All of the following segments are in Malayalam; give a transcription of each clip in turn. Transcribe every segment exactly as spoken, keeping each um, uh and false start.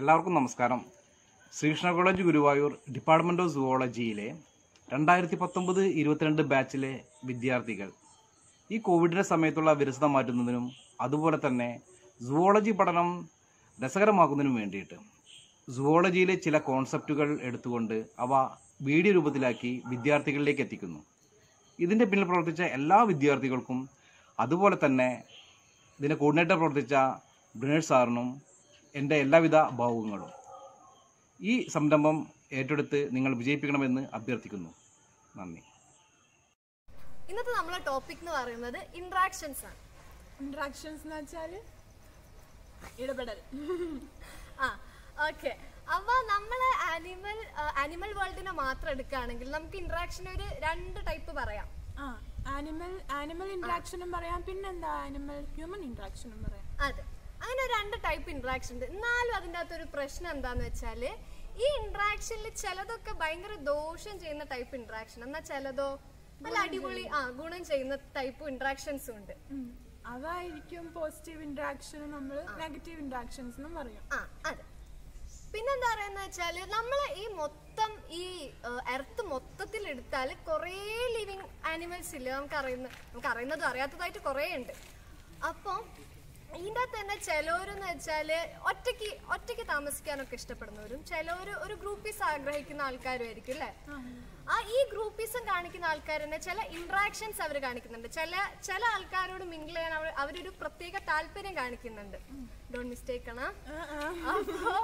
എല്ലാവർക്കും നമസ്കാരം. Sreekrishna college Guruvayur department of സുവോളജിയിലെ രണ്ടായിരത്തി പത്തൊമ്പത് ഇരുപത്തിരണ്ട് ബാച്ചിലെ വിദ്യാർത്ഥികൾ ഈ കോവിഡിന്റെ സമയത്തുള്ള വിരസത മാറ്റുന്നതിനും അതുപോലെ തന്നെ സുവോളജി പഠനം രസകരമാക്കുന്നതിനും വേണ്ടിയിട്ട് സുവോളജിയിലെ ചില കോൺസെപ്റ്റുകൾ എടുത്തുകൊണ്ട് അവ വീഡിയോ രൂപത്തിലാക്കി വിദ്യാർത്ഥികളിലേക്ക് എത്തിക്കുന്നു. ഇതിൻ്റെ പിന്നിൽ പ്രവർത്തിച്ച എല്ലാ വിദ്യാർത്ഥികൾക്കും അതുപോലെ തന്നെ ഇതിൻ്റെ കോർഡിനേറ്റർ പ്രവർത്തിച്ച ബ്രിനേഷ് സാറിനും എൻ്റെ എല്ലാവിധ ഭാവുകങ്ങളും. ഈ സംരംഭം ഏറ്റെടുത്ത് നിങ്ങൾ വിജയിപ്പിക്കണമെന്ന് അഭ്യർത്ഥിക്കുന്നു. നന്ദി. ഇന്നത്തെ നമ്മളെ ടോപ്പിക് എന്ന് പറയുന്നത് ഇന്ററാക്ഷൻസ് ആണ്. ഇന്ററാക്ഷൻസ് എന്ന് വെച്ചാൽ ഇടപെടൽ. ആ ഓക്കെ. അപ്പോൾ നമ്മൾ ആനിമൽ ആനിമൽ വേൾഡിനെ മാത്രം എടുക്കുകയാണെങ്കിൽ നമുക്ക് ഇന്ററാക്ഷൻ ഒരു രണ്ട് ടൈപ്പ് പറയാം. ആ ആനിമൽ ആനിമൽ ഇന്ററാക്ഷനും പറയാം, പിന്നെന്താ ആനിമൽ ഹ്യൂമൻ ഇന്ററാക്ഷനും പറയാം. അതെ, അങ്ങനെ രണ്ട് ടൈപ്പ് ഇന്ററാക്ഷൻ ഉണ്ട്. എന്നാലും അതിൻ്റെ അകത്തൊരു പ്രശ്നം എന്താന്ന് വെച്ചാൽ ഈ ഇന്ററാക്ഷനിൽ ചിലതൊക്കെ ഭയങ്കര ദോഷം ചെയ്യുന്ന ടൈപ്പ് ഇന്ററാക്ഷൻ, എന്നാൽ ചിലതോ നല്ല അടിപൊളി ആ ഗുണം ചെയ്യുന്ന ടൈപ്പ് ഇന്ററാക്ഷൻസും ഉണ്ട്. അതായിരിക്കും പോസിറ്റീവ് ഇന്ററാക്ഷനും നമ്മൾ നെഗറ്റീവ് ഇന്ററാക്ഷൻസ് എന്നും പറയും. ആ അതെ. പിന്നെന്താ പറയുന്ന വെച്ചാൽ നമ്മൾ ഈ മൊത്തം ഈ എർത്ത് മൊത്തത്തിൽ എടുത്താൽ കുറേ ലിവിങ് ആനിമൽസ് ഇല്ല. നമുക്ക് അറിയുന്ന നമുക്ക് അറിയുന്നതും അറിയാത്തതായിട്ട് കുറേ ഉണ്ട്. അപ്പം ഇതിൻ്റെ അകത്ത് തന്നെ ചിലവരെന്ന് വെച്ചാൽ ഒറ്റയ്ക്ക് ഒറ്റയ്ക്ക് താമസിക്കാനൊക്കെ ഇഷ്ടപ്പെടുന്നവരും ചിലവർ ഒരു ഗ്രൂപ്പീസ് ആഗ്രഹിക്കുന്ന ആൾക്കാരും ആയിരിക്കും അല്ലേ. ആ ഈ ഗ്രൂപ്പീസും കാണിക്കുന്ന ആൾക്കാർ തന്നെ ചില ഇന്ററാക്ഷൻസ് അവർ കാണിക്കുന്നുണ്ട്. ചില ചില ആൾക്കാരോട് മിങ്കിൾ ചെയ്യാൻ അവർ അവരൊരു പ്രത്യേക താല്പര്യം കാണിക്കുന്നുണ്ട്. ഡോണ്ട് മിസ്റ്റേക്ക് ആണ്. അപ്പോൾ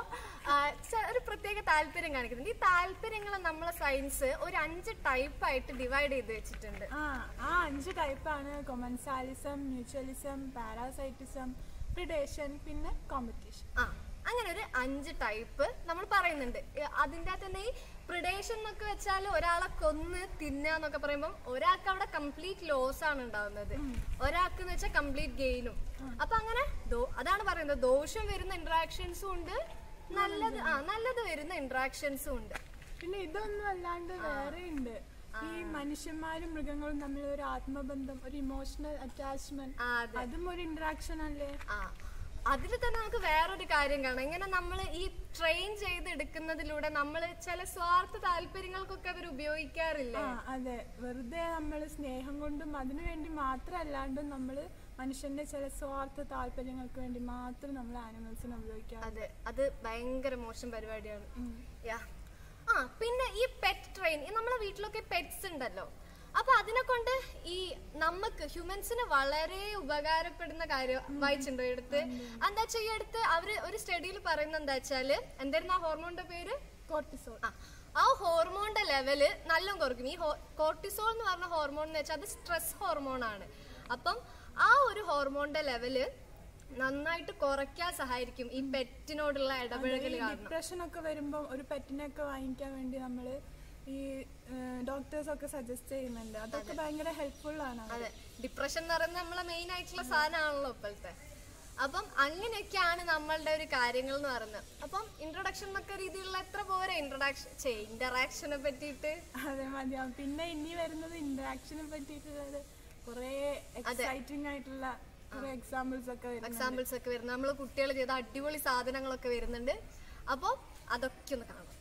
ഒരു പ്രത്യേക താല്പര്യം കാണിക്കുന്നുണ്ട്. ഈ താല്പര്യങ്ങൾ നമ്മളെ സയൻസ് ഒരു അഞ്ച് ടൈപ്പായിട്ട് ഡിവൈഡ് ചെയ്ത് വെച്ചിട്ടുണ്ട്. ആ അഞ്ച് ടൈപ്പാണ് കൊമൻസാലിസം, മ്യൂച്വലിസം, പാരാസൈറ്റിസം, പ്രിഡേഷൻ, പിന്നെ കോമ്പറ്റീഷൻ. ആ അങ്ങനെ ഒരു അഞ്ച് ടൈപ്പ് നമ്മൾ പറയുന്നുണ്ട്. അതിൻ്റെ അകത്ത് തന്നെ ഈ പ്രിഡേഷൻ എന്നൊക്കെ വെച്ചാൽ ഒരാളെ കൊന്ന് തിന്നാന്നൊക്കെ പറയുമ്പോൾ ഒരാൾക്ക് അവിടെ കംപ്ലീറ്റ് ലോസ് ആണ് ഉണ്ടാവുന്നത്, ഒരാൾക്ക് എന്ന് വെച്ചാൽ കംപ്ലീറ്റ് ഗെയിനും. അപ്പൊ അങ്ങനെ അതാണ് പറയുന്നത്, ദോഷം വരുന്ന ഇന്ററാക്ഷൻസും ഉണ്ട്, നല്ലത് ആ നല്ലത് വരുന്ന ഇന്ററാക്ഷൻസും ഉണ്ട്. പിന്നെ ഇതൊന്നും അല്ലാണ്ട് വേറെ ഉണ്ട്. ഈ മനുഷ്യന്മാരും മൃഗങ്ങളും തമ്മിൽ ഒരു ആത്മബന്ധം, ഒരു ഇമോഷണൽ അറ്റാച്ച്മെന്റ്, അതും ഒരു ഇന്ററാക്ഷൻ അല്ലേ. ആ അതിൽ തന്നെ നമുക്ക് വേറൊരു കാര്യം കാണാം. ഇങ്ങനെ നമ്മൾ ഈ ട്രെയിൻ ചെയ്തെടുക്കുന്നതിലൂടെ നമ്മൾ ചില സ്വാർത്ഥ താല്പര്യങ്ങൾക്കൊക്കെ അവർ ഉപയോഗിക്കാറില്ല. അതെ, വെറുതെ നമ്മൾ സ്നേഹം കൊണ്ടും അതിനു വേണ്ടി മാത്രമല്ലാണ്ടും നമ്മൾ മനുഷ്യന്റെ ചില സ്വാർത്ഥ താല്പര്യങ്ങൾക്ക് വേണ്ടി മാത്രം നമ്മൾ ആനിമൽസിനെ ഉപയോഗിക്കാം. അതെ, അത് ഭയങ്കര മോശം പരിപാടിയാണ്. യാ ആ പിന്നെ ഈ പെറ്റ് ട്രെയിൻ, നമ്മളെ വീട്ടിലൊക്കെ പെറ്റ്സ് ഉണ്ടല്ലോ. അപ്പൊ അതിനെ കൊണ്ട് ഈ നമുക്ക് ഹ്യൂമൻസിന് വളരെ ഉപകാരപ്പെടുന്ന കാര്യം വായിച്ചിട്ടുണ്ടോ എടുത്ത്? എന്താ വെച്ചാൽ ഈ അടുത്ത് അവര് ഒരു സ്റ്റഡിയിൽ പറയുന്നത് എന്താ വെച്ചാല്, എന്തായിരുന്നു ആ ഹോർമോണിന്റെ പേര്? കോർട്ടിസോൾ. ആ ആ ഹോർമോണിന്റെ ലെവല് നല്ല കുറയ്ക്കും. ഈ കോർട്ടിസോൾ എന്ന് പറഞ്ഞ ഹോർമോൺ എന്ന് വെച്ചാൽ അത് സ്ട്രെസ് ഹോർമോൺ ആണ്. അപ്പം ആ ഒരു ഹോർമോണിന്റെ ലെവല് നന്നായിട്ട് കുറയ്ക്കാൻ സഹായിക്കും ഈ പെറ്റിനോടുള്ള ഇടപഴകൽ കാരണം. ഡിപ്രഷൻ ഒക്കെ വരുമ്പോൾ ഒരു പെറ്റിനൊക്കെ വാങ്ങിക്കാൻ വേണ്ടി നമ്മള് ഈ ഡോക്ടേഴ്സ് ഒക്കെ സജസ്റ്റ് ചെയ്യുന്നുണ്ട്. അതൊക്കെ ഭയങ്കര ഹെൽപ്ഫുൾ ആണ്. അതെ, ഡിപ്രഷൻ എന്ന് പറയുന്നത് നമ്മളെ മെയിൻ ആയിട്ടുള്ള സാധനമാണല്ലോ ഇപ്പോഴത്തെ. അപ്പം അങ്ങനെയൊക്കെയാണ് നമ്മളുടെ ഒരു കാര്യങ്ങൾ എന്ന് പറയുന്നത്. അപ്പം ഇൻട്രൊഡക്ഷൻ എന്നൊക്കെ രീതിയിലുള്ള എത്ര പോരെ ഇൻട്രൊഡക്ഷൻ ഇന്ററാക്ഷനെ പറ്റിയിട്ട്. അതെ മതിയാവും. പിന്നെ ഇനി വരുന്നത് ഇന്ററാക്ഷനെ പറ്റിയിട്ടുള്ളത് കുറെ എക്സൈറ്റിംഗ് ആയിട്ടുള്ള എക്സാമ്പിൾസ് ഒക്കെ എക്സാമ്പിൾസ് ഒക്കെ വരുന്നത്. നമ്മൾ കുട്ടികൾ ചെയ്ത അടിപൊളി സാധനങ്ങളൊക്കെ വരുന്നുണ്ട്. അപ്പോൾ അതൊക്കെ ഒന്ന് കാണാം.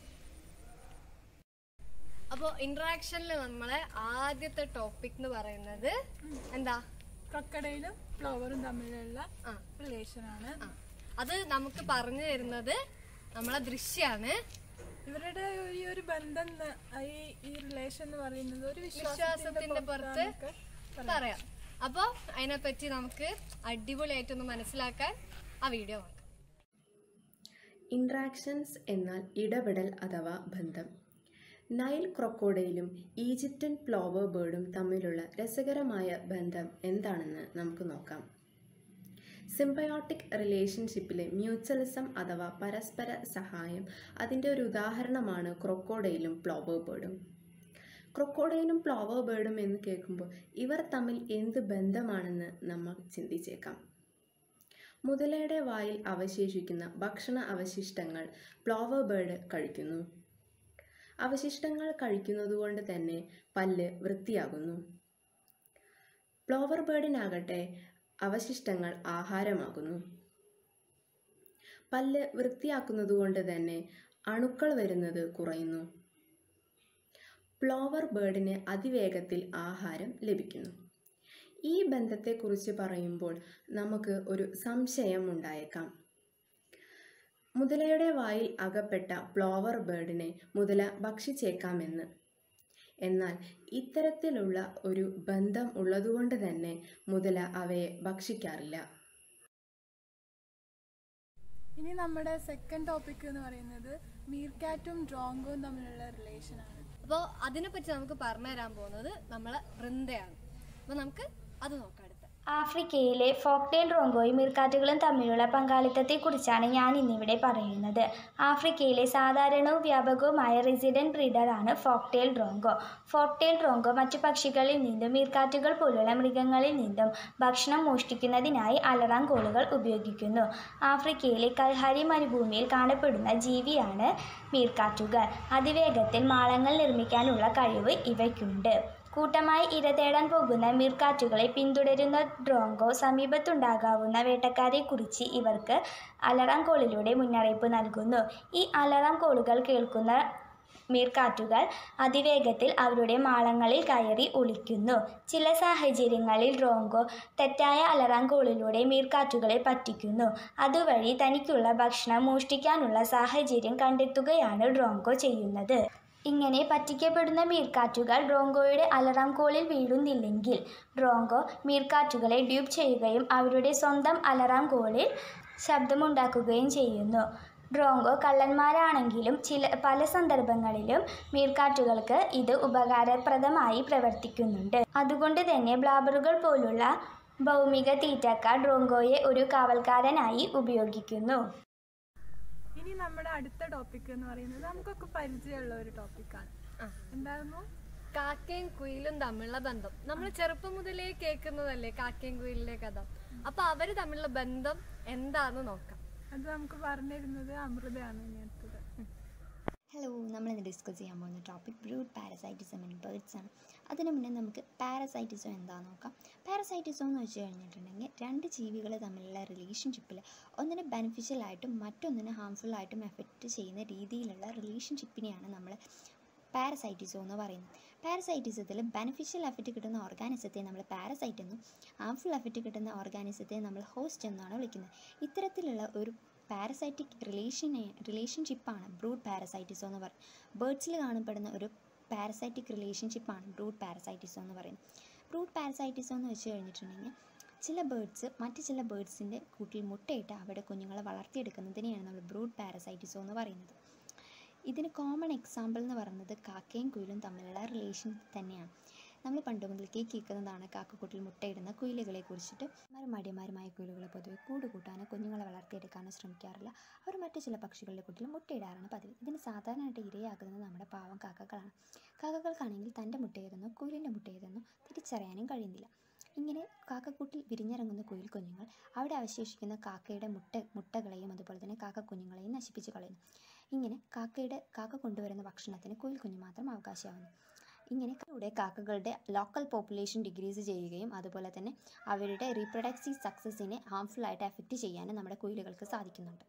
അപ്പോൾ ഇന്ററാക്ഷനിൽ നമ്മളെ ആദ്യത്തെ ടോപ്പിക് എന്ന് പറയുന്നത് എന്താ? ക്രൊക്കഡൈലും പ്ലോവറും തമ്മിലുള്ള റിലേഷൻ ആണ്. അത് നമുക്ക് പറഞ്ഞു തരുന്നത് നമ്മളെ ദൃശ്യാണ്. ഇവരുടെ ഈ ഒരു ബന്ധം, ഈ റിലേഷൻ എന്ന് പറയുന്നത് ഒരു വിശ്വാസത്തിന്റെ പുറത്ത് പറയാം. അപ്പോൾ അതിനെപ്പറ്റി നമുക്ക് അടിപൊളിയായിട്ടൊന്ന് മനസ്സിലാക്കാൻ ആ വീഡിയോ നോക്കാം. ഇന്ററാക്ഷൻസ് എന്നാൽ ഇടപെടൽ അഥവാ ബന്ധം. നൈൽ ക്രൊക്കോഡൈലും ഈജിപ്ഷ്യൻ പ്ലോവർ ബേർഡും തമ്മിലുള്ള രസകരമായ ബന്ധം എന്താണെന്ന് നമുക്ക് നോക്കാം. സിംബയോട്ടിക് റിലേഷൻഷിപ്പിലെ മ്യൂച്വലിസം അഥവാ പരസ്പര സഹായം അതിൻ്റെ ഒരു ഉദാഹരണമാണ് ക്രൊക്കോഡൈലും പ്ലോവർ ബേർഡും. ക്രൊക്കോഡൈലും പ്ലോവർ ബേർഡും എന്ന് കേൾക്കുമ്പോൾ ഇവർ തമ്മിൽ എന്ത് ബന്ധമാണെന്ന് നമ്മൾ ചിന്തിച്ചേക്കാം. മുതലയുടെ വായിൽ അവശേഷിക്കുന്ന ഭക്ഷണ അവശിഷ്ടങ്ങൾ പ്ലോവർ ബേർഡ് കഴിക്കുന്നു. അവശിഷ്ടങ്ങൾ കഴിക്കുന്നതുകൊണ്ട് തന്നെ പല്ല് വൃത്തിയാകുന്നു. പ്ലോവർ ബേർഡിനാകട്ടെ അവശിഷ്ടങ്ങൾ ആഹാരമാകുന്നു. പല്ല് വൃത്തിയാക്കുന്നതുകൊണ്ട് തന്നെ അണുക്കൾ വരുന്നത് കുറയുന്നു. പ്ലോവർ ബേർഡിന് അതിവേഗത്തിൽ ആഹാരം ലഭിക്കുന്നു. ഈ ബന്ധത്തെക്കുറിച്ച് പറയുമ്പോൾ നമുക്ക് ഒരു സംശയം ഉണ്ടായേക്കാം. മുതലയുടെ വായിൽ അകപ്പെട്ട പ്ലോവർ ബേർഡിനെ മുതല ഭക്ഷിച്ചേക്കാമെന്ന്. എന്നാൽ ഇത്തരത്തിലുള്ള ഒരു ബന്ധം ഉള്ളതുകൊണ്ട് തന്നെ മുതല അവയെ ഭക്ഷിക്കാറില്ല. ഇനി നമ്മുടെ സെക്കൻഡ് ടോപ്പിക് എന്ന് പറയുന്നത് മീർക്കാറ്റും ഡ്രോങ്കോയും തമ്മിലുള്ള റിലേഷനാണ്. അപ്പോൾ അതിനെപ്പറ്റി നമുക്ക് പറഞ്ഞു തരാൻ പോകുന്നത് നമ്മളെ വൃന്ദയാണ്. അപ്പോൾ നമുക്ക് അത് നോക്കാം. അടുത്ത ആഫ്രിക്കയിലെ ഫോക്ടെയിൽ ഡ്രോങ്കോയും മീർക്കാറ്റുകളും തമ്മിലുള്ള പങ്കാളിത്തത്തെക്കുറിച്ചാണ് ഞാൻ ഇന്നിവിടെ പറയുന്നത്. ആഫ്രിക്കയിലെ സാധാരണവും വ്യാപകവുമായ റെസിഡന്റ് ബ്രീഡറാണ് ഫോക്ടെയിൽ ഡ്രോങ്കോ. ഫോക്ടെയിൽ ഡ്രോങ്കോ മറ്റു പക്ഷികളിൽ നിന്നും മീർക്കാറ്റുകൾ പോലുള്ള മൃഗങ്ങളിൽ നിന്നും ഭക്ഷണം മോഷ്ടിക്കുന്നതിനായി അലറാം കോളുകൾ ഉപയോഗിക്കുന്നു. ആഫ്രിക്കയിലെ കൽഹാരി മരുഭൂമിയിൽ കാണപ്പെടുന്ന ജീവിയാണ് മീർക്കാറ്റുകൾ. അതിവേഗത്തിൽ മാളങ്ങൾ നിർമ്മിക്കാനുള്ള കഴിവ് ഇവയ്ക്കുണ്ട്. കൂട്ടമായി ഇര തേടാൻ പോകുന്ന മീർക്കാറ്റുകളെ പിന്തുടരുന്ന ഡ്രോങ്കോ സമീപത്തുണ്ടാകാവുന്ന വേട്ടക്കാരെക്കുറിച്ച് ഇവർക്ക് അലറാം കോളിലൂടെ മുന്നറിയിപ്പ് നൽകുന്നു. ഈ അലറാം കോളുകൾ കേൾക്കുന്ന മീർക്കാറ്റുകൾ അതിവേഗത്തിൽ അവരുടെ മാളങ്ങളിൽ കയറി ഒളിക്കുന്നു. ചില സാഹചര്യങ്ങളിൽ ഡ്രോങ്കോ തെറ്റായ അലറാം കോളിലൂടെ മീർക്കാറ്റുകളെ പറ്റിക്കുന്നു. അതുവഴി തനിക്കുള്ള ഭക്ഷണം മോഷ്ടിക്കാനുള്ള സാഹചര്യം കണ്ടെത്തുകയാണ് ഡ്രോങ്കോ ചെയ്യുന്നത്. ഇങ്ങനെ പറ്റിക്കപ്പെടുന്ന മീർക്കാറ്റുകൾ ഡ്രോങ്കോയുടെ അലറാം കോളിൽ വീഴുന്നില്ലെങ്കിൽ ഡ്രോങ്കോ മീർക്കാറ്റുകളെ ഡ്യൂപ്പ് ചെയ്യുകയും അവരുടെ സ്വന്തം അലറാം കോളിൽ ശബ്ദമുണ്ടാക്കുകയും ചെയ്യുന്നു. ഡ്രോങ്കോ കള്ളന്മാരാണെങ്കിലും ചില പല സന്ദർഭങ്ങളിലും മീർക്കാറ്റുകൾക്ക് ഇത് ഉപകാരപ്രദമായി പ്രവർത്തിക്കുന്നുണ്ട്. അതുകൊണ്ട് തന്നെ ബ്ലാബറുകൾ പോലുള്ള ഭൗമിക തീറ്റക്കാർ ഡ്രോങ്കോയെ ഒരു കാവൽക്കാരനായി ഉപയോഗിക്കുന്നു. ഇനി നമ്മുടെ അടുത്ത ടോപ്പിക് എന്ന് പറയുന്നത് നമുക്കൊക്കെ പരിചയമുള്ള ഒരു ടോപ്പിക്കാണ്. എന്തായിരുന്നു? കാക്കയും കുയിലും തമ്മിലുള്ള ബന്ധം. നമ്മൾ ചെറുപ്പം മുതലേ കേൾക്കുന്നതല്ലേ കാക്കയും കുയിലിന്റെ കഥ. അപ്പൊ അവര് തമ്മിലുള്ള ബന്ധം എന്താന്ന് നോക്കാം. അത് നമുക്ക് പറഞ്ഞിരുന്നത് അമൃതയാണ് ഇനി അടുത്തത്. ഹലോ, നമ്മളിന്ന് ഡിസ്കസ് ചെയ്യാൻ പോകുന്ന topic brood parasitism in birds ആണ്. അതിന് മുന്നേ നമുക്ക് പാരസൈറ്റിസം എന്താണെന്ന് നോക്കാം. പാരസൈറ്റിസം എന്ന് വെച്ച് കഴിഞ്ഞിട്ടുണ്ടെങ്കിൽ രണ്ട് ജീവികൾ തമ്മിലുള്ള റിലേഷൻഷിപ്പിൽ ഒന്നിന് ബെനിഫിഷ്യലായിട്ടും മറ്റൊന്നിന് ഹാംഫുള്ളായിട്ടും എഫക്റ്റ് ചെയ്യുന്ന രീതിയിലുള്ള റിലേഷൻഷിപ്പിനെയാണ് നമ്മൾ പാരസൈറ്റിസം എന്ന് പറയുന്നത്. പാരസൈറ്റിസത്തിൽ ബെനിഫിഷ്യൽ എഫക്റ്റ് കിട്ടുന്ന ഓർഗാനിസത്തെ നമ്മൾ പാരസൈറ്റ് എന്നും ഹാംഫുൾ എഫക്റ്റ് കിട്ടുന്ന ഓർഗാനിസത്തെ നമ്മൾ ഹോസ്റ്റ് എന്നാണ് വിളിക്കുന്നത്. ഇത്തരത്തിലുള്ള ഒരു പാരസൈറ്റിക് റിലേഷനെ റിലേഷൻഷിപ്പാണ് ബ്രൂഡ് പാരസൈറ്റിസം എന്ന് പറയുന്നത്. ബേർഡ്സിൽ കാണപ്പെടുന്ന ഒരു പാരസൈറ്റിക് റിലേഷൻഷിപ്പാണ് ബ്രൂഡ് പാരസൈറ്റിസം എന്ന് പറയുന്നത്. ബ്രൂഡ് പാരസൈറ്റിസം എന്ന് വെച്ച് കഴിഞ്ഞിട്ടുണ്ടെങ്കിൽ ചില ബേർഡ്സ് മറ്റ് ചില ബേർഡ്സിൻ്റെ കൂട്ടിൽ മുട്ടയിട്ട് അവിടെ കുഞ്ഞുങ്ങളെ വളർത്തിയെടുക്കുന്നതിനെയാണ് നമ്മൾ ബ്രൂഡ് പാരസൈറ്റിസം എന്ന് പറയുന്നത്. ഇതിന് കോമൺ എക്സാമ്പിൾ എന്ന് പറയുന്നത് കാക്കയും കുയിലും തമ്മിലുള്ള റിലേഷൻ തന്നെയാണ്. നമ്മൾ പണ്ട് മുതൽക്കേ കേൾക്കുന്നതാണ് കാക്കക്കൂട്ടിൽ മുട്ടയിടുന്ന കുയിലുകളെ കുറിച്ചിട്ട്. മടിമാരുമായ കുയിലുകളെ പൊതുവെ കൂട് കൂട്ടാനോ കുഞ്ഞുങ്ങളെ വളർത്തിയെടുക്കാനോ ശ്രമിക്കാറില്ല. അവർ മറ്റു ചില പക്ഷികളുടെ കൂട്ടിൽ മുട്ടയിടാറാണ് പതിവ്. ഇതിന് സാധാരണയായിട്ട് ഇരയാകുന്നത് നമ്മുടെ പാവം കാക്കകളാണ്. കാക്കകൾക്കാണെങ്കിൽ തൻ്റെ മുട്ടയേതെന്നോ കുയിലിൻ്റെ മുട്ടയേതെന്നോ തിരിച്ചറിയാനും കഴിയുന്നില്ല. ഇങ്ങനെ കാക്കക്കൂട്ടിൽ വിരിഞ്ഞിറങ്ങുന്ന കുയിൽ കുഞ്ഞുങ്ങൾ അവിടെ അവശേഷിക്കുന്ന കാക്കയുടെ മുട്ട മുട്ടകളെയും അതുപോലെ തന്നെ കാക്കക്കുഞ്ഞുങ്ങളെയും നശിപ്പിച്ച് കളയുന്നു. ഇങ്ങനെ കാക്കയുടെ കാക്ക കൊണ്ടുവരുന്ന ഭക്ഷണത്തിന് കുയിൽ കുഞ്ഞു മാത്രം അവകാശമാവുന്നു. ഇങ്ങനെ കൂടെ കാക്കകളുടെ ലോക്കൽ പോപ്പുലേഷൻ ഡിക്രീസ് ചെയ്യുകയും അതുപോലെ തന്നെ അവരുടെ റീപ്രൊഡക്റ്റീവ് സക്സസിനെ ഹാംഫുൾ ആയിട്ട് എഫക്റ്റ് ചെയ്യാനും നമ്മുടെ കുയിലുകൾക്ക് സാധിക്കുന്നുണ്ട്.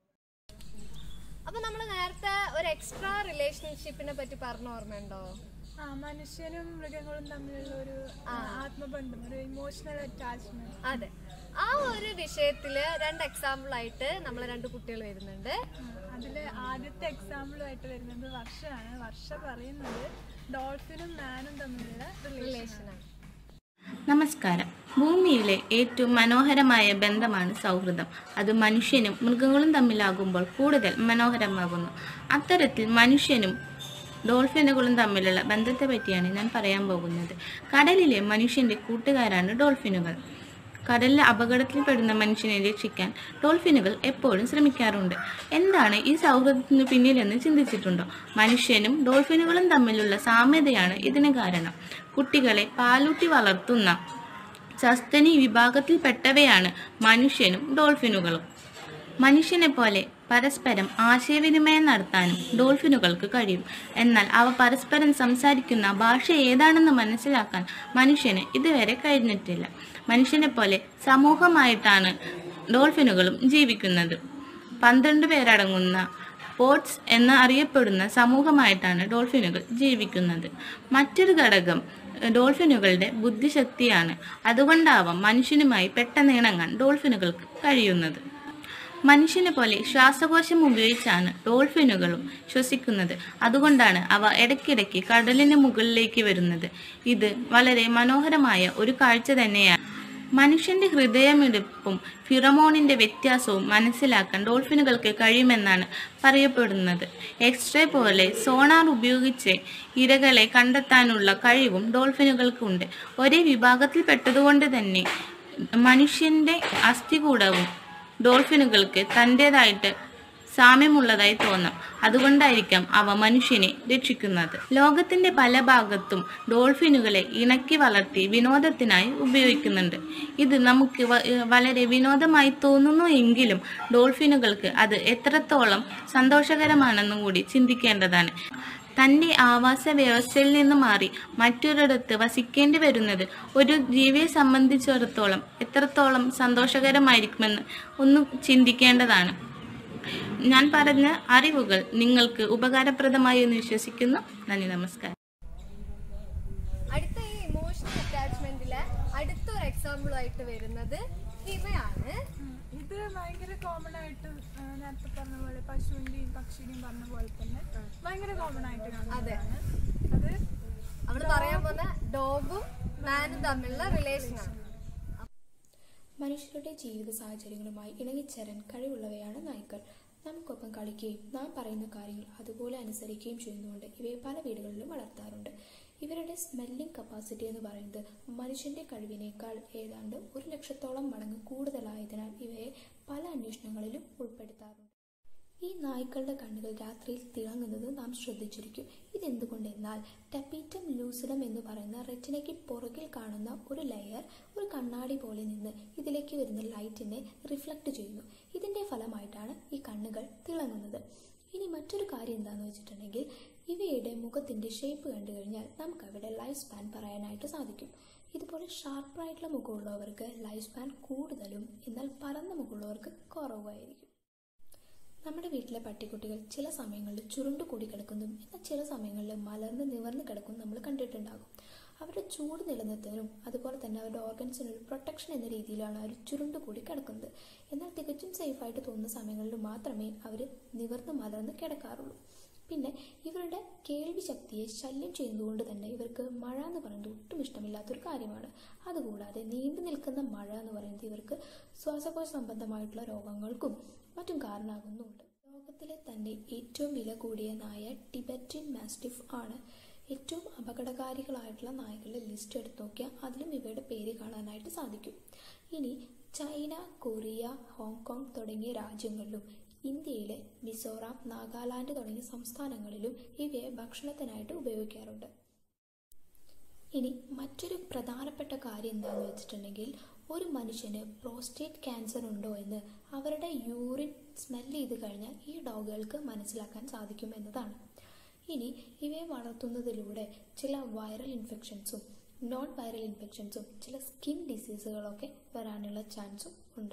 അപ്പൊ നമ്മൾ നേരത്തെ ഒരു എക്സ്ട്രാ റിലേഷൻഷിപ്പിനെ പറ്റി പറഞ്ഞ ഓർമ്മയുണ്ടോ? ആ, മനുഷ്യനും മൃഗങ്ങളും തമ്മിലുള്ള ഒരു ആത്മബന്ധം, ഒരു ഇമോഷണൽ അറ്റാച്ച്മെന്റ്. അതെ, ആ ഒരു വിഷയത്തില് രണ്ട് എക്സാമ്പിൾ ആയിട്ട് നമ്മളെ രണ്ട് കുട്ടികൾ വരുന്നുണ്ട്. അതില് ആദ്യത്തെ എക്സാമ്പിളുമായിട്ട് വരുന്നത് വർഷയാണ്. വർഷ പറയുന്നത് ഡോൾഫിനും മാനും തമ്മിലുള്ള റിലേഷനാണ്. നമസ്കാരം. ഭൂമിയിലെ ഏറ്റവും മനോഹരമായ ബന്ധമാണ് സൗഹൃദം. അത് മനുഷ്യനും മൃഗങ്ങളും തമ്മിലാകുമ്പോൾ കൂടുതൽ മനോഹരമാകുന്നു. അത്തരത്തിൽ മനുഷ്യനും ഡോൾഫിനുകളും തമ്മിലുള്ള ബന്ധത്തെ പറ്റിയാണ് ഞാൻ പറയാൻ പോകുന്നത്. കടലിലെ മനുഷ്യൻ്റെ കൂട്ടുകാരാണ് ഡോൾഫിനുകൾ. കടലിലെ അപകടത്തിൽപ്പെടുന്ന മനുഷ്യനെ രക്ഷിക്കാൻ ഡോൾഫിനുകൾ എപ്പോഴും ശ്രമിക്കാറുണ്ട്. എന്താണ് ഈ സൗഹൃദത്തിന് പിന്നിലെന്ന് ചിന്തിച്ചിട്ടുണ്ടോ? മനുഷ്യനും ഡോൾഫിനുകളും തമ്മിലുള്ള സാമ്യതയാണ് ഇതിന് കാരണം. കുട്ടികളെ പാലൂട്ടി വളർത്തുന്ന സസ്തനി വിഭാഗത്തിൽപ്പെട്ടവയാണ് മനുഷ്യനും ഡോൾഫിനുകളും. മനുഷ്യനെ പോലെ പരസ്പരം ആശയവിനിമയം നടത്താനും ഡോൾഫിനുകൾക്ക് കഴിയും. എന്നാൽ അവ പരസ്പരം സംസാരിക്കുന്ന ഭാഷ ഏതാണെന്ന് മനസ്സിലാക്കാൻ മനുഷ്യന് ഇതുവരെ കഴിഞ്ഞിട്ടില്ല. മനുഷ്യനെ പോലെ സമൂഹമായിട്ടാണ് ഡോൾഫിനുകളും ജീവിക്കുന്നത്. പന്ത്രണ്ട് പേരടങ്ങുന്ന പോട്സ് എന്ന് അറിയപ്പെടുന്ന സമൂഹമായിട്ടാണ് ഡോൾഫിനുകൾ ജീവിക്കുന്നത്. മറ്റൊരു ഘടകം ഡോൾഫിനുകളുടെ ബുദ്ധിശക്തിയാണ്. അതുകൊണ്ടാവാം മനുഷ്യനുമായി പെട്ടെന്ന് ഇണങ്ങാൻ ഡോൾഫിനുകൾക്ക് കഴിയുന്നത്. മനുഷ്യനെ പോലെ ശ്വാസകോശം ഉപയോഗിച്ചാണ് ഡോൾഫിനുകളും ശ്വസിക്കുന്നത്. അതുകൊണ്ടാണ് അവ ഇടയ്ക്കിടയ്ക്ക് കടലിന് മുകളിലേക്ക് വരുന്നത്. ഇത് വളരെ മനോഹരമായ ഒരു കാഴ്ച തന്നെയാണ്. മനുഷ്യന്റെ ഹൃദയമിടിപ്പും ഫിറമോണിന്റെ വ്യത്യാസവും മനസ്സിലാക്കാൻ ഡോൾഫിനുകൾക്ക് കഴിയുമെന്നാണ് പറയപ്പെടുന്നത്. എക്സ്റേ പോലെ സോണാർ ഉപയോഗിച്ച് ഇരകളെ കണ്ടെത്താനുള്ള കഴിവും ഡോൾഫിനുകൾക്കുണ്ട്. ഒരേ വിഭാഗത്തിൽപ്പെട്ടതുകൊണ്ട് തന്നെ മനുഷ്യന്റെ അസ്ഥികൂടവും ഡോൾഫിനുകൾക്ക് തൻ്റേതായിട്ട് സാമ്യമുള്ളതായി തോന്നാം. അതുകൊണ്ടായിരിക്കാം അവ മനുഷ്യനെ രക്ഷിക്കുന്നത്. ലോകത്തിന്റെ പല ഭാഗത്തും ഡോൾഫിനുകളെ ഇണക്കി വളർത്തി വിനോദത്തിനായി ഉപയോഗിക്കുന്നുണ്ട്. ഇത് നമുക്ക് വളരെ വിനോദമായി തോന്നുന്നു എങ്കിലും ഡോൾഫിനുകൾക്ക് അത് എത്രത്തോളം സന്തോഷകരമാണെന്നും കൂടി ചിന്തിക്കേണ്ടതാണ്. തൻ്റെ ആവാസ വ്യവസ്ഥയിൽ നിന്ന് മാറി മറ്റൊരിടത്ത് വസിക്കേണ്ടി വരുന്നത് ഒരു ജീവിയെ സംബന്ധിച്ചിടത്തോളം എത്രത്തോളം സന്തോഷകരമായിരിക്കുമെന്ന് ഒന്ന് ചിന്തിക്കേണ്ടതാണ്. ഞാൻ പറഞ്ഞ അറിവുകൾ നിങ്ങൾക്ക് ഉപകാരപ്രദമായി എന്ന് വിശ്വസിക്കുന്നു. നന്ദി, നമസ്കാരം. അടുത്ത ഈ ഇമോഷണൽ അറ്റാച്ച്മെന്റിലെ അടുത്തൊരു എക്സാമ്പിളായിട്ട് വരുന്നത് ഹിമയാണ്. ഇത് ഭയങ്കര കോമൺ ആയിട്ട് നേരത്തെ പറഞ്ഞ പോലെ പശുവിന്റെയും പക്ഷിയുടെയും പറഞ്ഞ പോലെ തന്നെ ഭയങ്കര കോമൺ ആയിട്ട് കാണുന്നതാണ്. അത് അവള് പറയാൻ പോകുന്ന ഡോഗും മാനും തമ്മിലുള്ള റിലേഷനാണ്. മനുഷ്യരുടെ ജീവിത സാഹചര്യങ്ങളുമായി ഇണങ്ങിച്ചേരാൻ കഴിവുള്ളവയാണ് നായ്ക്കൾ. നമുക്കൊപ്പം കളിക്കുകയും നാം പറയുന്ന കാര്യങ്ങൾ അതുപോലെ അനുസരിക്കുകയും ചെയ്യുന്നതുകൊണ്ട് ഇവയെ പല വീടുകളിലും വളർത്താറുണ്ട്. ഇവരുടെ സ്മെല്ലിംഗ് കപ്പാസിറ്റി എന്ന് പറയുന്നത് മനുഷ്യന്റെ കഴിവിനേക്കാൾ ഏതാണ്ട് ഒരു ലക്ഷത്തോളം മടങ്ങ് കൂടുതലായതിനാൽ ഇവയെ പല അന്വേഷണങ്ങളിലും ഉൾപ്പെടുത്താറുണ്ട്. ഈ നായ്ക്കളുടെ കണ്ണുകൾ രാത്രിയിൽ തിളങ്ങുന്നത് നാം ശ്രദ്ധിച്ചിരിക്കും. ഇതെന്തുകൊണ്ടെന്നാൽ ടപ്പീറ്റം ലൂസിഡം എന്ന് പറയുന്ന റെറ്റിനയ്ക്ക് പുറകിൽ കാണുന്ന ഒരു ലെയർ ഒരു കണ്ണാടി പോലെ നിന്ന് ഇതിലേക്ക് വരുന്ന ലൈറ്റിനെ റിഫ്ലക്റ്റ് ചെയ്യുന്നു. ഇതിന്റെ ഫലമായിട്ടാണ് ഈ കണ്ണുകൾ തിളങ്ങുന്നത്. ഇനി മറ്റൊരു കാര്യം എന്താണെന്ന് വെച്ചിട്ടുണ്ടെങ്കിൽ ഇവയുടെ മുഖത്തിന്റെ ഷേപ്പ് കണ്ടു കഴിഞ്ഞാൽ നമുക്ക് അവിടെ ലൈഫ് സ്പാൻ പറയാനായിട്ട് സാധിക്കും. ഇതുപോലെ ഷാർപ്പായിട്ടുള്ള മുഖമുള്ളവർക്ക് ലൈഫ് സ്പാൻ കൂടുതലും എന്നാൽ പരന്ന മുഖമുള്ളവർക്ക് കുറവായിരിക്കും. നമ്മുടെ വീട്ടിലെ പട്ടിക്കുട്ടികൾ ചില സമയങ്ങളിൽ ചുരുണ്ടു കൂടി കിടക്കുന്നതും എന്നാൽ ചില സമയങ്ങളിൽ മലർന്ന് നിവർന്ന് കിടക്കുന്നതും നമ്മൾ കണ്ടിട്ടുണ്ടാകും. അവരുടെ ചൂട് നിലനിർത്തുന്നതിനും അതുപോലെ തന്നെ അവരുടെ ഓർഗൻസിനൊരു പ്രൊട്ടക്ഷൻ എന്ന രീതിയിലാണ് അവർ ചുരുണ്ടു കൂടി കിടക്കുന്നത്. എന്നാൽ തികച്ചും സേഫായിട്ട് തോന്നുന്ന സമയങ്ങളിൽ മാത്രമേ അവർ നിവർന്ന് മലർന്ന് കിടക്കാറുള്ളൂ. പിന്നെ ഇവരുടെ കേൾവി ശക്തിയെ ശല്യം ചെയ്യുന്നതുകൊണ്ട് തന്നെ ഇവർക്ക് മഴ എന്ന് പറയുന്നത് ഒട്ടും ഇഷ്ടമില്ലാത്തൊരു കാര്യമാണ്. അതുകൂടാതെ നീണ്ടു നിൽക്കുന്ന മഴ എന്ന് പറയുന്നത് ഇവർക്ക് ശ്വാസകോശ സംബന്ധമായിട്ടുള്ള രോഗങ്ങൾക്കും മറ്റും കാരണമാകുന്നുണ്ട്. ലോകത്തിലെ തന്നെ ഏറ്റവും വില കൂടിയ നായ ടിബറ്റൻ മാസ്റ്റിഫ് ആണ്. ഏറ്റവും അപകടകാരികളായിട്ടുള്ള നായകളുടെ ലിസ്റ്റ് എടുത്ത് നോക്കിയാൽ അതിലും ഇവയുടെ പേര് കാണാനായിട്ട് സാധിക്കും. ഇനി ചൈന, കൊറിയ, ഹോങ്കോങ് തുടങ്ങിയ രാജ്യങ്ങളിലും ഇന്ത്യയിലെ മിസോറാം, നാഗാലാൻഡ് തുടങ്ങിയ സംസ്ഥാനങ്ങളിലും ഇവയെ ഭക്ഷണത്തിനായിട്ട് ഉപയോഗിക്കാറുണ്ട്. ഇനി മറ്റൊരു പ്രധാനപ്പെട്ട കാര്യം എന്താണെന്ന് വെച്ചിട്ടുണ്ടെങ്കിൽ ഒരു മനുഷ്യന് പ്രോസ്റ്റേറ്റ് ക്യാൻസർ ഉണ്ടോ എന്ന് അവരുടെ യൂറിൻ സ്മെല് ചെയ്ത് കഴിഞ്ഞാൽ ഈ ഡോഗുകൾക്ക് മനസ്സിലാക്കാൻ സാധിക്കും എന്നതാണ്. ഇനി ഇവയെ വളർത്തുന്നതിലൂടെ ചില വൈറൽ ഇൻഫെക്ഷൻസും നോൺ വൈറൽ ഇൻഫെക്ഷൻസും ചില സ്കിൻ ഡിസീസുകളൊക്കെ വരാനുള്ള ചാൻസും ഉണ്ട്.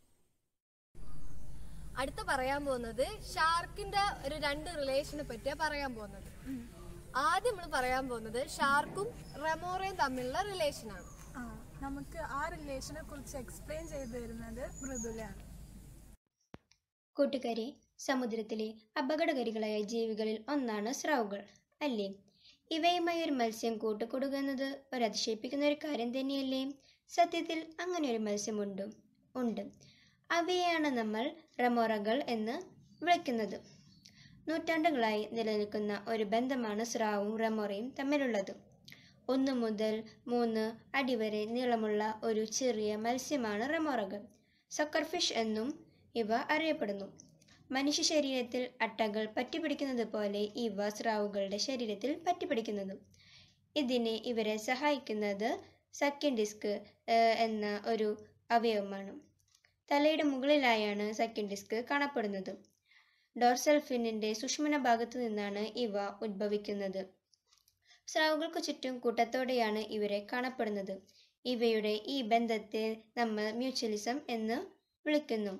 അടുത്ത പറയാൻ പോകുന്നത് ഷാർക്കിന്റെ ഒരു രണ്ട് റിലേഷനെ പറ്റിയാ പറയാൻ പോകുന്നത്. ആദ്യം നമ്മൾ പറയാൻ പോകുന്നത് ഷാർക്കും റെമോറയും തമ്മിലുള്ള റിലേഷനാണ്. നമുക്ക് ആ റിലേഷനെ കുറിച്ച് എക്സ്പ്ലെയിൻ ചെയ്തു തരുന്നത് മൃദുലയാണ്. കൂട്ടുകാരെ, സമുദ്രത്തിലെ അപകടകാരികളായ ജീവികളിൽ ഒന്നാണ് സ്രാവുകൾ അല്ലേ? ഇവയുമായി ഒരു മത്സ്യം കൂട്ടുകൊടുക്കുക എന്നത് ഒരു അതിശയിപ്പിക്കുന്ന ഒരു കാര്യം തന്നെയല്ലേ? സത്യത്തിൽ അങ്ങനെ ഒരു മത്സ്യമുണ്ട് ഉണ്ട് അവയെയാണ് നമ്മൾ റെമോറകൾ എന്ന് വിളിക്കുന്നത്. നൂറ്റാണ്ടുകളായി നിലനിൽക്കുന്ന ഒരു ബന്ധമാണ് സ്രാവും റെമോറയും തമ്മിലുള്ളത്. ഒന്ന് മുതൽ മൂന്ന് അടി വരെ നീളമുള്ള ഒരു ചെറിയ മത്സ്യമാണ് റെമോറകൾ. സക്കർ ഫിഷ് എന്നും ഇവ അറിയപ്പെടുന്നു. മനുഷ്യ ശരീരത്തിൽ അട്ടകൾ പറ്റിപ്പിടിക്കുന്നത് പോലെ ഇവ സ്രാവുകളുടെ ശരീരത്തിൽ പറ്റിപ്പിടിക്കുന്നതും. ഇതിനെ ഇവരെ സഹായിക്കുന്നത് സക്കിൻ ഡിസ്ക് എന്ന ഒരു അവയവമാണ്. തലയുടെ മുകളിലായാണ് സക്കിൻ ഡിസ്ക് കാണപ്പെടുന്നത്. ഡോർസൽ ഫിന്നിന്റെ സുഷുമ്ന ഭാഗത്തു നിന്നാണ് ഇവ ഉദ്ഭവിക്കുന്നത്. സ്രാവുകൾക്ക് ചുറ്റും കൂട്ടത്തോടെയാണ് ഇവരെ കാണപ്പെടുന്നത്. ഇവയുടെ ഈ ബന്ധത്തെ നമ്മൾ മ്യൂച്വലിസം എന്ന് വിളിക്കുന്നു.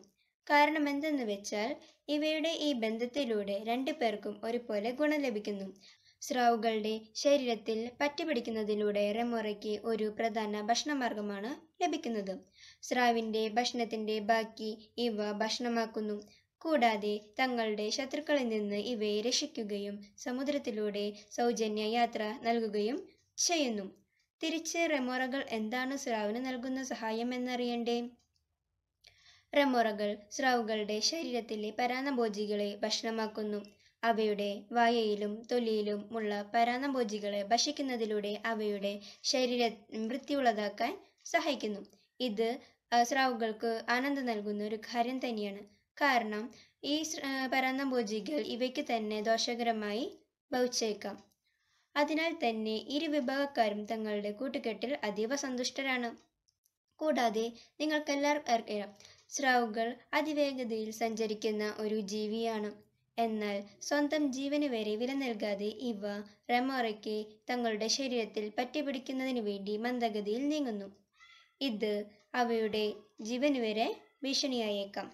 കാരണം എന്തെന്ന് വെച്ചാൽ ഇവയുടെ ഈ ബന്ധത്തിലൂടെ രണ്ടു പേർക്കും ഒരുപോലെ ഗുണം ലഭിക്കുന്നു. സ്രാവുകളുടെ ശരീരത്തിൽ പറ്റിപ്പിടിക്കുന്നതിലൂടെ റെമോറയ്ക്ക് ഒരു പ്രധാന ഭക്ഷണമാർഗമാണ് ലഭിക്കുന്നത്. സ്രാവിൻ്റെ ഭക്ഷണത്തിൻ്റെ ബാക്കി ഇവ ഭക്ഷണമാക്കുന്നു. കൂടാതെ തങ്ങളുടെ ശത്രുക്കളിൽ നിന്ന് ഇവയെ രക്ഷിക്കുകയും സമുദ്രത്തിലൂടെ സൗജന്യ യാത്ര നൽകുകയും ചെയ്യുന്നു. തിരിച്ച് റെമോറകൾ എന്താണ് സ്രാവിന് നൽകുന്ന സഹായം എന്നറിയണ്ടേ? റെമോറകൾ സ്രാവുകളുടെ ശരീരത്തിലെ പരാന്നഭോജികളെ ഭക്ഷണമാക്കുന്നു. അവയുടെ വായയിലും തൊലിയിലും ഉള്ള പരാന്നഭോജികളെ ഭക്ഷിക്കുന്നതിലൂടെ അവയുടെ ശരീരം വൃത്തിയുള്ളതാക്കാൻ സഹായിക്കുന്നു. ഇത് സ്രാവുകൾക്ക് ആനന്ദം നൽകുന്ന ഒരു കാര്യം തന്നെയാണ്. കാരണം ഈ പരാന്നഭോജികൾ ഇവയ്ക്ക് തന്നെ ദോഷകരമായി ഭവിച്ചേക്കാം. അതിനാൽ തന്നെ ഇരു വിഭാഗക്കാരും തങ്ങളുടെ കൂട്ടുകെട്ടിൽ അതീവ സന്തുഷ്ടരാണ്. കൂടാതെ നിങ്ങൾക്കെല്ലാവർക്കും അറിയാം, സ്രാവുകൾ അതിവേഗതയിൽ സഞ്ചരിക്കുന്ന ഒരു ജീവിയാണ്. എന്നാൽ സ്വന്തം ജീവന് വരെ വില നൽകാതെ ഇവ റെമോറയ്ക്ക് തങ്ങളുടെ ശരീരത്തിൽ പറ്റിപ്പിടിക്കുന്നതിന് വേണ്ടി മന്ദഗതിയിൽ നീങ്ങുന്നു. ഇത് അവയുടെ ജീവന് വരെ ഭീഷണിയായേക്കാം.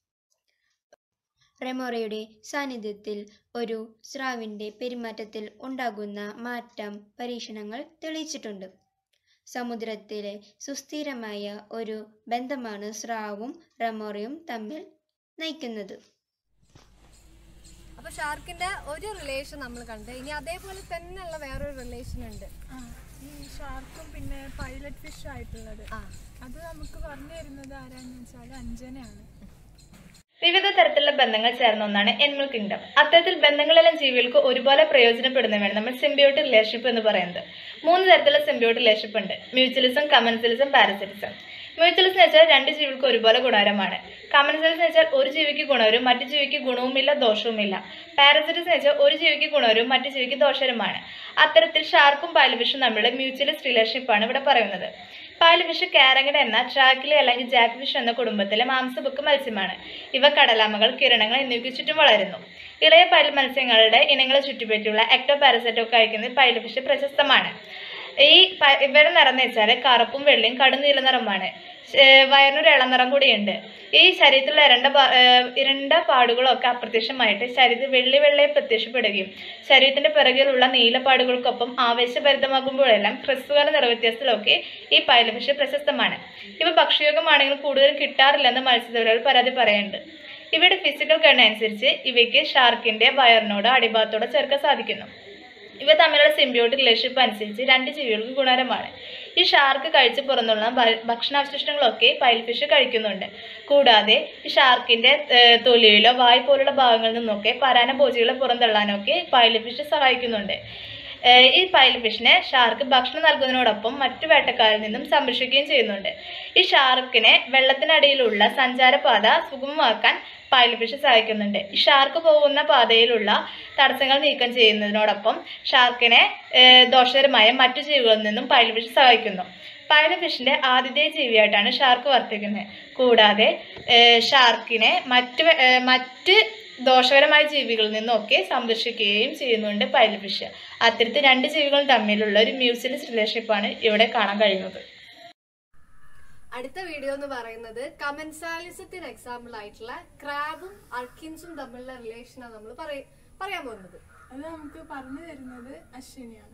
റെമോറയുടെ സാന്നിധ്യത്തിൽ ഒരു സ്രാവിൻ്റെ പെരുമാറ്റത്തിൽ ഉണ്ടാകുന്ന മാറ്റം പരീക്ഷണങ്ങൾ തെളിയിച്ചിട്ടുണ്ട്. സമുദ്രത്തിലെ സുസ്ഥിരമായ ഒരു ബന്ധമാണ് സ്രാവും റെമോറയും തമ്മിൽ നയിക്കുന്നത്. അപ്പൊ ഷാർക്കിന്റെ ഒരു റിലേഷൻ നമ്മൾ കണ്ട്, ഇനി അതേപോലെ തന്നെയുള്ള വേറൊരു റിലേഷൻ ഉണ്ട്. ഈ ഷാർക്കും പിന്നെ പൈലറ്റ് ഫിഷ് ആയിട്ടുള്ളത് അത് നമുക്ക് പറഞ്ഞു തരുന്നത് ആരാന്ന് വെച്ചാൽ അഞ്ജനയാണ്. വിവിധ തരത്തിലുള്ള ബന്ധങ്ങൾ ചേർന്ന ഒന്നാണ് അനിമൽ കിങ്ഡം. അത്തരത്തിൽ ബന്ധങ്ങളെല്ലാം ജീവികൾക്ക് ഒരുപോലെ പ്രയോജനപ്പെടുന്നവയാണ് നമ്മൾ സിംബിയോട്ടിക് റിലേഷൻഷിപ്പ് എന്ന് പറയുന്നത്. മൂന്ന് തരത്തിലുള്ള സിംബിയോട്ടിക് റിലേഷൻഷിപ്പ് ഉണ്ട്: മ്യൂച്വലിസം, കമൻസലിസം, പാരസിറ്റിസം. മ്യൂച്വലിസം എന്ന് വെച്ചാൽ രണ്ട് ജീവികൾക്ക് ഒരുപോലെ ഗുണകരമാണ്. കമൻസലിസം എന്ന് വെച്ചാൽ ഒരു ജീവിക്ക് ഗുണകരവും മറ്റു ജീവിക്ക് ഗുണവുമില്ല ദോഷവുമില്ല. പാരസിറ്റിസം എന്ന് വെച്ചാൽ ഒരു ജീവിക്ക് ഗുണകരവും മറ്റു ജീവിക്ക് ദോഷകരമാണ്. അത്തരത്തിൽ ഷാർക്കും പൈലഫിഷും തമ്മിലുള്ള മ്യൂച്വലിസ്റ്റ് റിലേഷൻഷിപ്പാണ് ഇവിടെ പറയുന്നത്. പൈലഫിഷ് കാരങ്ങഡ എന്ന ട്രാക്കിലെ അല്ലെങ്കിൽ ജാക്ക് ഫിഷ് എന്ന കുടുംബത്തിലെ മാംസഭുക്ക് മത്സ്യമാണ്. ഇവ കടലാമകൾ, കിരണങ്ങൾ എന്നിവയ്ക്ക് ചുറ്റും വളരുന്നു. ഇളയ പൈൽ മത്സ്യങ്ങളുടെ ഇനങ്ങളെ ചുറ്റിപ്പറ്റിയുള്ള എക്ടോ പാരസൈറ്റോ കഴിക്കുന്നത് പൈലഫിഷ് പ്രശസ്തമാണ്. ഈ ഇവയുടെ നിറം എന്ന് വെച്ചാൽ കറുപ്പും വെള്ളയും കടുനീല നിറമാണ്. വയറിനൊരു ഇളനിറം കൂടിയുണ്ട്. ഈ ശരീരത്തിലുള്ള ഇരണ്ട ഇരണ്ട പാടുകളൊക്കെ അപ്രത്യക്ഷമായിട്ട് ശരീരത്തിൽ വെള്ളി വെള്ളയെ പ്രത്യക്ഷപ്പെടുകയും ശരീരത്തിന്റെ പിറകിലുള്ള നീലപ്പാടുകൾക്കൊപ്പം ആവേശഭരിതമാകുമ്പോഴെല്ലാം ക്രിസ്തുകാല നിറവ്യത്യാസത്തിലൊക്കെ ഈ പൈലഫിഷ് പ്രശസ്തമാണ്. ഇവ ഭക്ഷ്യയോഗമാണെങ്കിൽ കൂടുതലും കിട്ടാറില്ലെന്ന് മത്സ്യത്തൊഴിലാളികൾ പരാതി പറയുന്നുണ്ട്. ഇവയുടെ ഫിസിക്കൽ ഘടന അനുസരിച്ച് ഇവയ്ക്ക് ഷാർക്കിന്റെ വയറിനോട് അടിഭാഗത്തോടെ ചേർക്കാൻ സാധിക്കുന്നു. ഇവ തമ്മിലുള്ള സിംബിയോട്ടിക് റിലേഷൻഷിപ്പ് അനുസരിച്ച് രണ്ട് ജീവികൾക്ക് ഗുണകരമാണ്. ഈ ഷാർക്ക് കഴിച്ച് പുറന്നുള്ള ഭക്ഷണാവശിഷ്ടങ്ങളൊക്കെ പൈൽഫിഷ് കഴിക്കുന്നുണ്ട്. കൂടാതെ ഈ ഷാർക്കിന്റെ തൊലിയിലോ വായു പോലുള്ള ഭാഗങ്ങളിൽ നിന്നൊക്കെ പരാന്നഭോജികളെ പുറന്തള്ളാനൊക്കെ പൈൽഫിഷ് സഹായിക്കുന്നുണ്ട്. ഈ പൈൽഫിഷിനെ ഷാർക്ക് ഭക്ഷണം നൽകുന്നതിനോടൊപ്പം മറ്റു വേട്ടക്കാരിൽ നിന്നും സംരക്ഷിക്കുകയും ചെയ്യുന്നുണ്ട്. ഈ ഷാർക്കിനെ വെള്ളത്തിനടിയിലുള്ള സഞ്ചാരപാത സുഗമമാക്കാൻ പൈലഫിഷ് സഹായിക്കുന്നുണ്ട്. ഈ ഷാർക്ക് പോകുന്ന പാതയിലുള്ള തടസ്സങ്ങൾ നീക്കം ചെയ്യുന്നതിനോടൊപ്പം ഷാർക്കിനെ ദോഷകരമായ മറ്റു ജീവികളിൽ നിന്നും പൈലഫിഷ് സഹായിക്കുന്നു. പൈലഫിഷിന്റെ ആതിഥേയ ജീവിയായിട്ടാണ് ഷാർക്ക് വർത്തിക്കുന്നത്. കൂടാതെ ഷാർക്കിനെ മറ്റ് മറ്റ് ദോഷകരമായ ജീവികളിൽ നിന്നൊക്കെ സംരക്ഷിക്കുകയും ചെയ്യുന്നുണ്ട് പൈലഫിഷ്. അത്തരത്തിൽ രണ്ട് ജീവികളും തമ്മിലുള്ള ഒരു മ്യൂച്വലിസ്റ്റ് റിലേഷൻഷിപ്പാണ് ഇവിടെ കാണാൻ കഴിയുന്നത്. അടുത്ത വീഡിയോ എന്ന് പറയുന്നത് കമൻസാലിസത്തിന് എക്സാമ്പിൾ ആയിട്ടുള്ള ക്രാബും അർക്കിൻസും തമ്മിലുള്ള റിലേഷനാണ് നമ്മൾ പറയാൻ പോകുന്നത്. അത് നമുക്ക് പറഞ്ഞു തരുന്നത് അശ്വിനിയാണ്.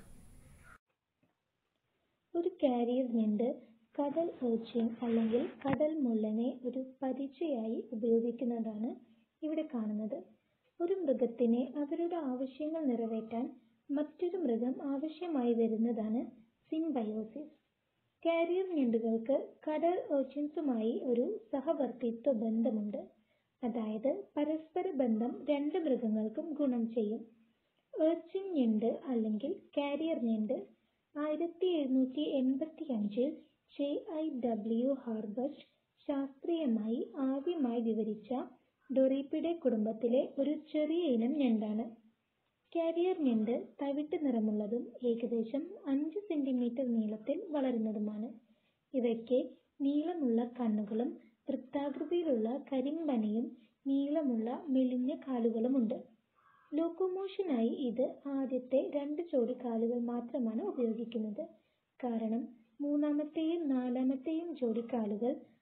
ഒരു കാരിയർ ഞണ്ട് കടൽ urchin അല്ലെങ്കിൽ കടൽ മുള്ളനെ ഒരു പരിചയായി ഉപയോഗിക്കുന്നതാണ് ഇവിടെ കാണുന്നത്. ഒരു മൃഗത്തിന് അവരുടെ ആവശ്യങ്ങൾ നിറവേറ്റാൻ മറ്റൊരു മൃഗം ആവശ്യമായി വരുന്നതാണ് സിംബയോസിസ്. കാരിയർ ഞണ്ടുകൾക്ക് കടൽ urchinsുമായി ഒരു സഹവർത്തിത്വ ബന്ധമുണ്ട്. അതായത് പരസ്പര ബന്ധം രണ്ട് മൃഗങ്ങൾക്കും ഗുണം ചെയ്യും. urchin ഞണ്ട് അല്ലെങ്കിൽ കാരിയർ ഞണ്ട് ആയിരത്തി എഴുന്നൂറ്റി എൺപത്തി അഞ്ചിൽ ജെ ഐ ഡബ്ല്യു ഹാർബസ്റ്റ് ശാസ്ത്രീയമായി ആദ്യമായി വിവരിച്ച ഡൊറീപ്പിഡെ കുടുംബത്തിലെ ഒരു ചെറിയ ഇനം ഞണ്ടാണ്. കാരിയർ ഞണ്ട് തവിട്ട് നിറമുള്ളതും ഏകദേശം അഞ്ച് സെന്റിമീറ്റർ നീളത്തിൽ വളരുന്നതുമാണ്. ഇവയ്ക്ക് നീളമുള്ള കണ്ണുകളും വൃത്താകൃതിയിലുള്ള കരിമ്പനയും നീളമുള്ള മെലിഞ്ഞ കാലുകളുമുണ്ട്. ലോക്കോമോഷനായി ഇത് ആദ്യത്തെ രണ്ട് ജോഡി കാലുകൾ മാത്രമാണ് ഉപയോഗിക്കുന്നത്. കാരണം മൂന്നാമത്തെയും നാലാമത്തെയും ജോഡി കാലുകൾ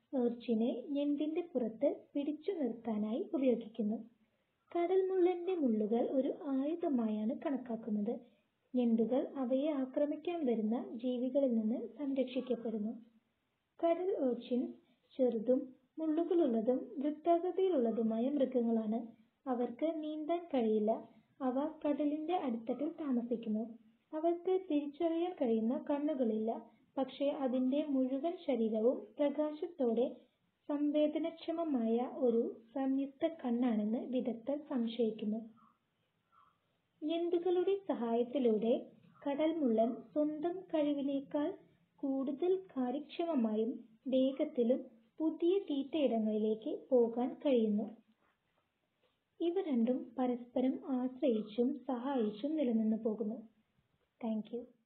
ഏർച്ചിനെ ഞണ്ടിന്റെ പുറത്ത് പിടിച്ചു നിർത്താനായി ഉപയോഗിക്കുന്നു. കടൽമുള്ളന്റെ മുള്ളുകൾ ഒരു ആയുധമായാണ് കണക്കാക്കുന്നത്. ഞണ്ടുകൾ അവയെ ആക്രമിക്കാൻ വരുന്ന ജീവികളിൽ നിന്ന് സംരക്ഷിക്കപ്പെടുന്നു. കടൽ ഏർച്ചിൻസ് ചെറുതും മുള്ളുകളുള്ളതും വൃത്താകൃതിയിലുള്ളതുമായ മൃഗങ്ങളാണ്. അവർക്ക് നീന്താൻ കഴിയില്ല. അവ കടലിന്റെ അടിത്തട്ടിൽ താമസിക്കുന്നു. അവർക്ക് തിരിച്ചറിയാൻ കഴിയുന്ന കണ്ണുകളില്ല. പക്ഷേ അതിന്റെ മുഴുവൻ ശരീരവും പ്രകാശത്തോടെ സംവേദനക്ഷമമായ ഒരു സംയുക്ത കണ്ണാണെന്ന് വിദഗ്ധർ സംശയിക്കുന്നു. ഞണ്ടുകളുടെ സഹായത്തിലൂടെ കടൽമുള്ളൻ സ്വന്തം കഴിവിനേക്കാൾ കൂടുതൽ കാര്യക്ഷമമായും വേഗത്തിലും പുതിയ തീറ്റയിടങ്ങളിലേക്ക് പോകാൻ കഴിയുന്നു. ഇവ രണ്ടും പരസ്പരം ആശ്രയിച്ചും സഹായിച്ചും നിലനിന്നു പോകുന്നു. Thank U.